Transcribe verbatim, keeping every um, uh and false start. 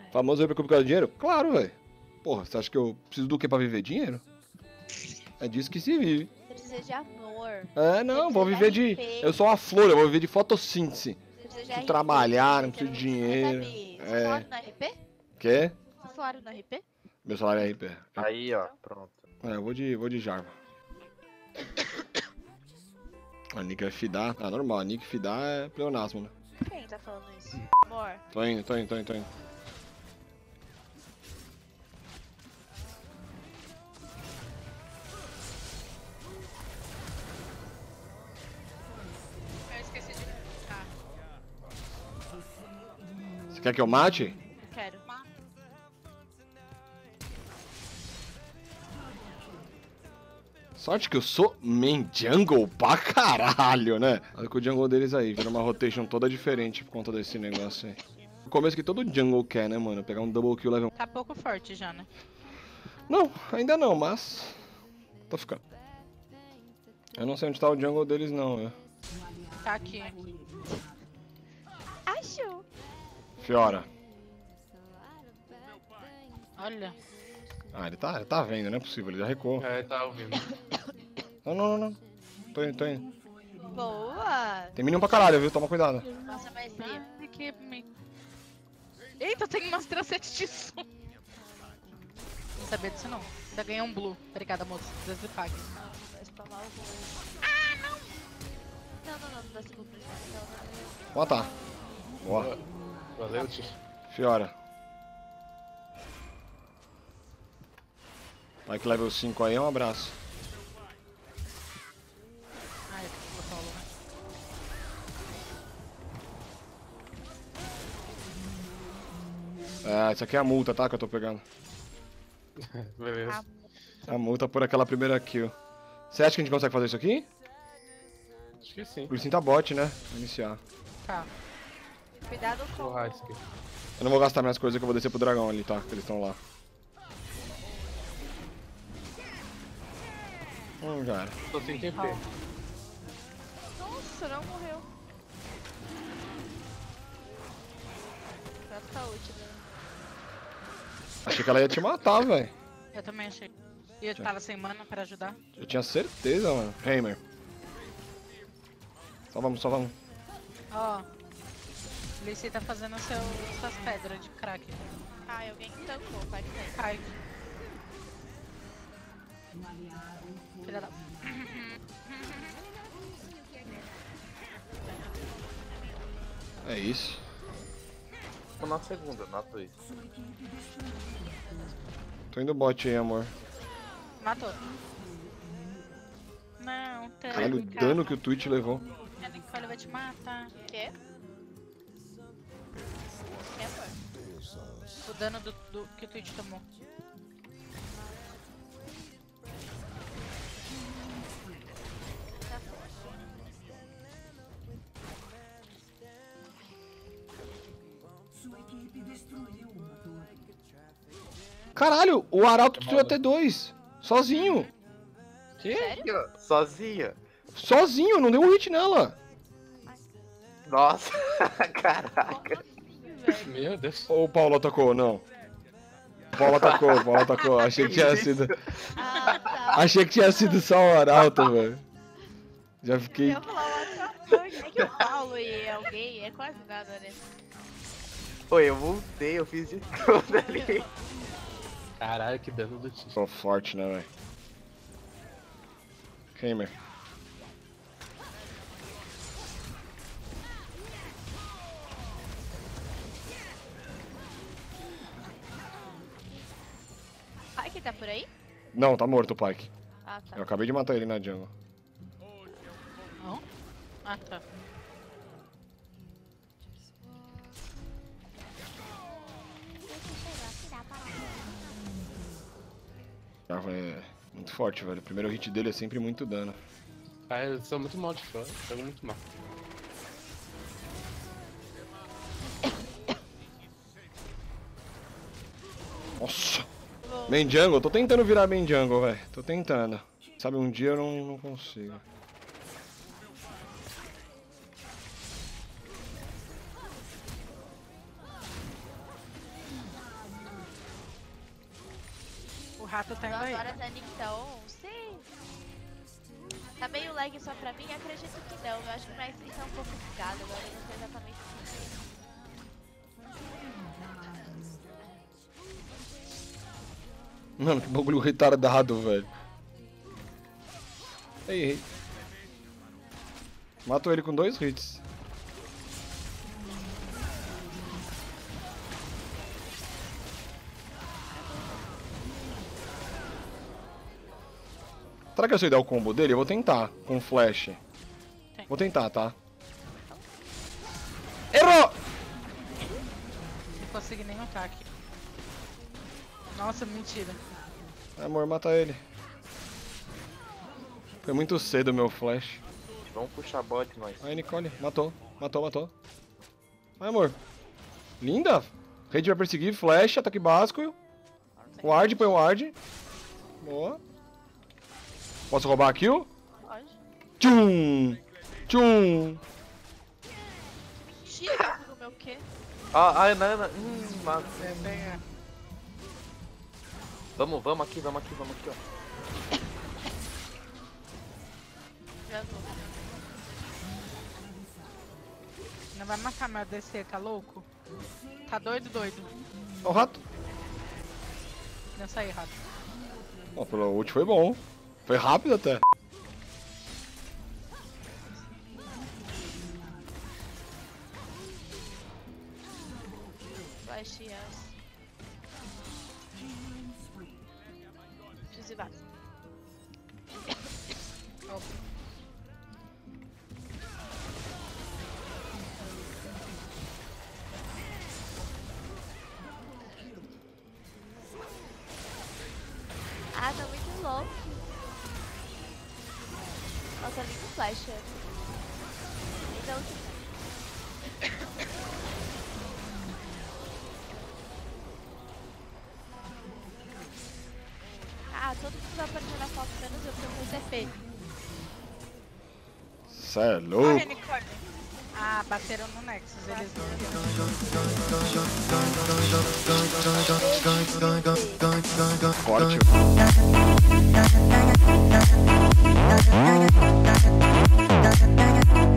Famoso aí por causa do dinheiro? Claro, velho. Porra, você acha que eu preciso do que pra viver? Dinheiro? É disso que se vive. Você precisa de amor. É, não, vou viver de... Eu sou uma flor, eu vou viver de fotossíntese. Você precisa de Preciso R P, trabalhar, não você preciso de dinheiro. Recebe... Você É. salário no R P? Quê? Você salário no R P? Meu salário é R P. Aí, ó, pronto. É, eu vou de, vou de Jarva. A Nick vai fidar. Ah, normal, a Nick fidar é pleonasmo, né? Quem tá falando isso? Amor. Tô indo, tô indo, tô indo, tô indo. Eu esqueci de... Ah, Você quer que eu mate? quero. Sorte que eu sou main jungle pra caralho, né? Olha que o jungle deles aí, vira uma rotation toda diferente por conta desse negócio aí. No começo que todo jungle quer, né, mano? Pegar um double kill level. Tá pouco forte já, né? Não, ainda não, mas... Tô ficando. Eu não sei onde tá o jungle deles não, velho. Tá aqui. Achou. Fiora. Olha. Ah, ele tá, ele tá vendo, não é possível, ele já recuou. É, tá ouvindo. Não, não, não, não. Tô indo, tô indo. Boa. Tem minion pra caralho, viu? Toma cuidado. Nossa, maestria. Ai, que me... Eita, tem umas tracete de som. Não sabia disso não. Ainda ganhei um blue. Obrigada, moça. Deus lhe pague. Vai spamar o voo. Ah, não. Não, não, não. Não dá segundo pra gente. Não, não, não. Boa, tá. Boa. Valeu, tio. Fiora. Pike level cinco aí, um abraço. Ai, eu vou botar o Luna. É, isso aqui é a multa, tá? Que eu tô pegando. Beleza. A multa por aquela primeira kill. Você acha que a gente consegue fazer isso aqui? Acho que sim. O Lee Sin tá bot, né? Vou iniciar. Tá. Cuidado com... O Husky. Eu não vou gastar minhas coisas que eu vou descer pro dragão ali, tá? Que eles estão lá. Hum, já era. Tô sem T P. Nossa, não morreu. Gasta ult, né? Achei que ela ia te matar, velho. Eu também achei. E eu tava sem mana pra ajudar. Eu tinha certeza, mano. Heimer. Só vamos, só vamos. Ó. Lacey tá fazendo seu, suas pedras de crack. Ai, alguém tancou, vai que tem. Cai. Filha da... É isso. Tô na segunda, noto isso. Tô indo bot aí, amor. Matou. Não, tem. Caralho, o dano que o Twitch levou. A Nicole vai te matar. Quê? Quê, amor? O dano do, do que o Twitch tomou. Caralho, o Arauto destruiu até dois. Sozinho. Que? Sério? Sozinha? Sozinho, não deu um hit nela. Nossa, caraca. Como assim, velho? Meu Deus. Ou o Paulo atacou? Não. O Paulo atacou, o Paulo atacou. Achei que tinha sido. Ah, tá. Achei que tinha sido só o Arauto, velho. Já Eu fiquei. ia falar o atrapalho. É que o Paulo e alguém é quase nada, né? Oi, eu voltei, eu fiz de tudo ali. Caralho, que dano do Tich. Tô forte, né, velho? Heimer. Ai, que tá por aí? Não, tá morto o Pike. Ah, tá. Eu acabei de matar ele na jungle. Não? Ah, tá. Jarvan é muito forte, velho. O primeiro hit dele é sempre muito dano. Ah, eu sou muito mal de fã, jogo muito mal. Nossa! Main jungle? Tô tentando virar main jungle, velho. Tô tentando. Sabe, um dia eu não, não consigo. rato tá indo Duas aí. horas a Nick tá on? Sim. Tá meio lag só pra mim? Acredito que não. Eu acho que minha stream tá um pouco bugada agora. Eu não sei exatamente o que é. Mano, que bagulho retardado, velho. Ei, ei. Matou ele com dois hits. Será que eu sei dar o combo dele? Eu vou tentar, com flash. Vou tentar, tá? Errou! Não consegui nenhum ataque. Nossa, mentira. Amor, mata ele. Foi muito cedo o meu flash. Vamos puxar bot, nós. Aí, Nicole, matou, matou, matou. Ai, amor. Linda! Rede vai perseguir, flash, ataque básico. Ward, põe o ward. Boa. Posso roubar a kill? Pode. Tchum! Tchum! Mentira do meu quê? Ah, a Nana. Hum, mano. É, pega. Vamos, vamos aqui, vamos aqui, vamos aqui, ó. Já vou. Não vai matar meu D C, tá louco? Tá doido, doido. Ó o rato. Não saí, rato. Ó, pelo ult foi bom. Foi rápido até. Flash, yes. Preciso ir vaza. Ah, tá muito louco. Nossa, lindo flash. Então, ah, todo mundo vai aparecer na foto, menos eu, porque eu fui T P. Cê é Corre, louco. Nicole. Ah, bateram no Nexus, eles não Forte.